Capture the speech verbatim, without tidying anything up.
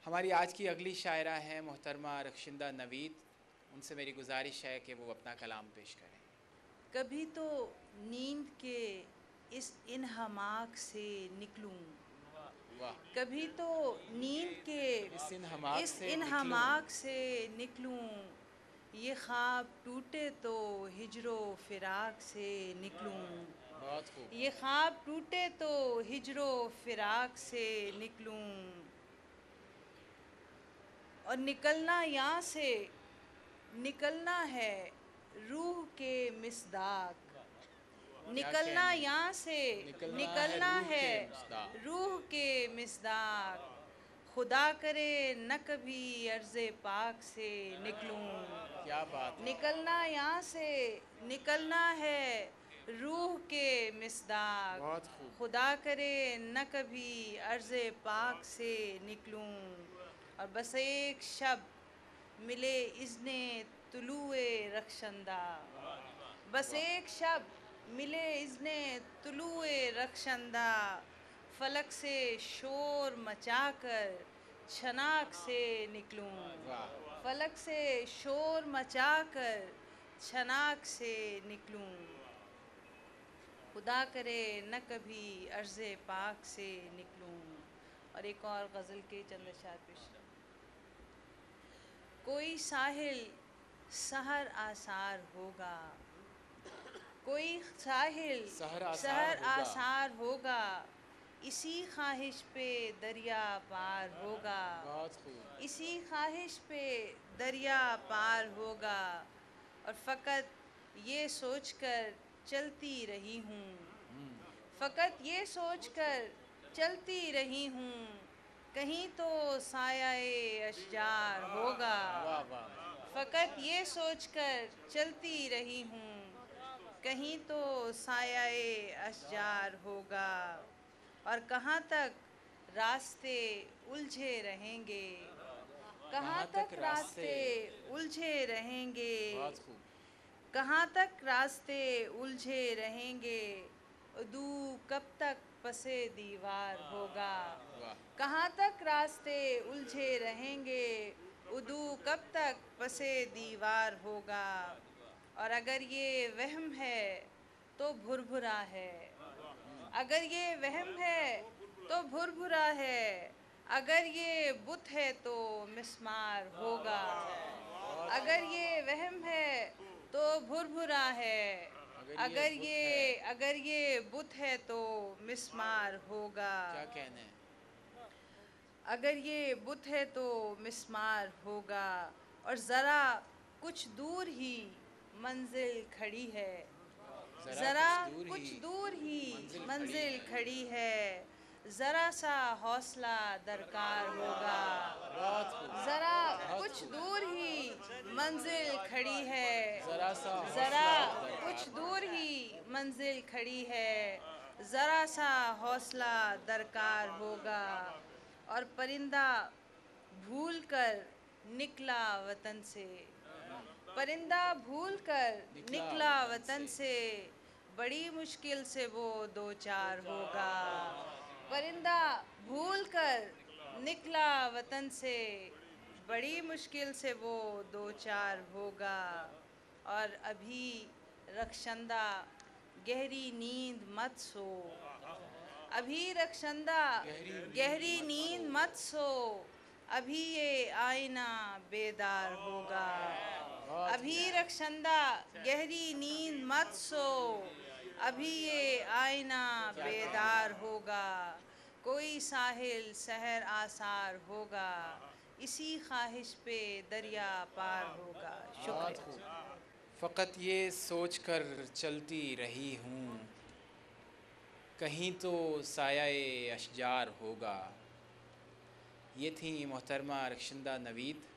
ہماری آج کی اگلی شاعرہ ہیں محترمہ رخشندہ نوید. ان سے میری گزارش ہے کہ وہ اپنا کلام پیش کریں. کبھی تو نیند کے اس انہماک سے نکلوں، واہ. کبھی تو نیند کے اس انہماک اس سے نکلوں. انہماک سے نکلوں، یہ خواب ٹوٹے تو ہجر و فراق سے نکلوں، بہت خوب. یہ خواب ٹوٹے تو ہجر و فراق سے نکلوں، اور نکلنا یہاں سے نکلنا ہے روح کے مصداق، کیا نکلنا کہنے. یہاں سے نکلنا روح ہے کے مصداق. روح کے مصداق، خدا کرے نہ کبھی عرض پاک سے نکلوں، کیا بات ہے. نکلنا یہاں سے نکلنا ہے روح کے مصداق، بہت خوب. خدا کرے نہ کبھی عرض پاک سے نکلوں، اور بس ایک شب ملے اذن طلوع رخشندہ، بس ایک شب ملے اذن طلوع رخشندہ، فلک سے شور مچا کر چھناک سے نکلوں، واہ. فلک سے شور مچا کر چھناک سے نکلوں، خدا کرے نہ کبھی عرض پاک سے نکلوں. اور ایک اور غزل کے چند اشعار پیش کروں. کوئی ساحل سحر آثار ہوگا، کوئی ساحل سحر آثار سحر ہوگا. آثار ہوگا، اسی خواہش پہ دریا پار ہوگا، بہت خوب. اسی خواہش پہ دریا پار ہوگا، اور فقط یہ سوچ کر چلتی رہی ہوں، فقط یہ سوچ کر چلتی رہی ہوں، کہیں تو سایہ اشجار ہوگا، واہ واہ. فقط یہ سوچ کر چلتی رہی ہوں، کہیں تو سایہ اشجار ہوگا، اور کہاں تک راستے الجھے رہیں گے، کہاں تک راستے الجھے رہیں گے، بہت خوب. کہاں تک راستے الجھے رہیں گے، عدو کب تک پس دیوار ہوگا، واہ. کہاں تک راستے الجھے رہیں گے، عدو کب تک پس دیوار ہوگا، اور اگر یہ وہم ہے تو بھربھرا ہے، اگر یہ وہم ہے تو بھربھرا ہے، اگر یہ بت ہے تو مسمار ہوگا، اگر یہ وہم ہے تو بھربھرا ہے، اگر بت ہے. یہ اگر یہ بت ہے تو مسمار ہوگا، کیا کہنے. اگر یہ بت ہے تو مسمار ہوگا، اور ذرا کچھ دور ہی منزل کھڑی ہے، ذرا کچھ دور ہی منزل کھڑی ہے، ذرا سا حوصلہ درکار ہوگا، بہت خوب. ذرا بہت کچھ خوب. دور ہی منزل کھڑی ہے، ذرا سا ذرا حوصلہ درکار کچھ ہوگا. دور ہی منزل کھڑی ہے، ذرا سا حوصلہ درکار ہوگا، اور پرندہ بھول کر نکلا وطن سے، پرندہ بھول کر نکلا وطن سے، بڑی مشکل سے وہ دو چار ہوگا، پرندہ بھول کر نکلا وطن سے، بڑی مشکل سے وہ دو چار ہوگا، اور ابھی رخشندہ گہری نیند مت سو، ابھی رخشندہ گہری نیند مت سو، ابھی یہ آئینہ بیدار ہوگا، بہت ابھی خوب. رخشندہ گہری نیند مت سو، ابھی یہ آئینہ کیا بیدار ہوگا، کوئی ساحل سحر آثار ہوگا، اسی خواہش پہ دریا پار ہوگا. بہت خوب. شکریہ. فقط یہ سوچ کر چلتی رہی ہوں، کہیں تو سایہ اشجار ہوگا. یہ تھیں محترمہ رخشندہ نوید.